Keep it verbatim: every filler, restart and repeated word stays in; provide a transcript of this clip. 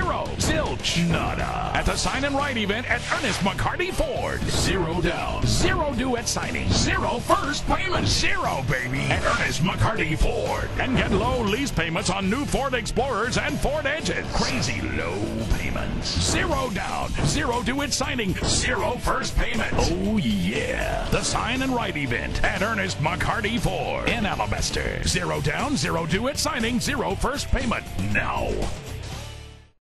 Zero. Zilch. Nada. At the sign and write event at Ernest McCarty Ford. Zero down. Zero due at signing. Zero first payment. Zero, baby. At Ernest McCarty Ford. And get low lease payments on new Ford Explorers and Ford Edges. Crazy low payments. Zero down. Zero due at signing. Zero first payment. Oh, yeah. The sign and write event at Ernest McCarty Ford in Alabaster. Zero down, zero due at signing, zero first payment. Now.